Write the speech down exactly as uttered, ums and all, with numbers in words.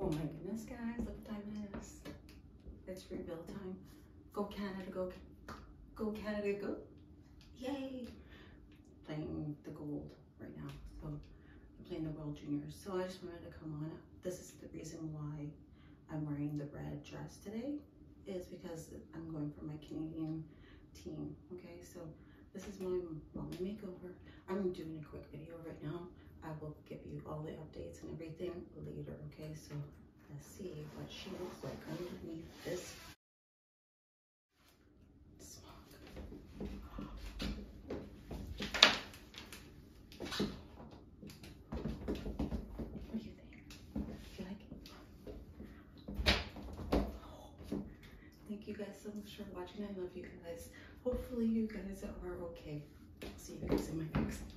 Oh my goodness, guys, look what time it is. It's reveal time. Go Canada, go, go Canada, go. Yay. Playing the gold right now. So I'm playing the World Juniors. So I just wanted to come on. This is the reason why I'm wearing the red dress today, is because I'm going for my Canadian team. Okay, so this is my Momma makeover. I'm doing a quick video right now. I will give you all the updates and everything later. Okay, so let's see what she looks like underneath this smock. What do you think? Do you like it? Thank you guys so much for watching. I love you guys. Hopefully you guys are okay. See you guys in my next